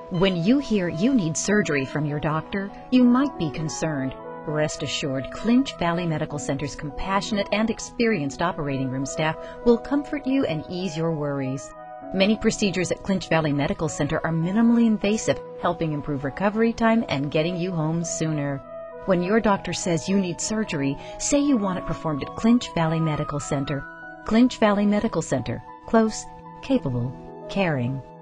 When you hear you need surgery from your doctor, you might be concerned. Rest assured, Clinch Valley Medical Center's compassionate and experienced operating room staff will comfort you and ease your worries. Many procedures at Clinch Valley Medical Center are minimally invasive, helping improve recovery time and getting you home sooner. When your doctor says you need surgery, say you want it performed at Clinch Valley Medical Center. Clinch Valley Medical Center. Close, capable, caring.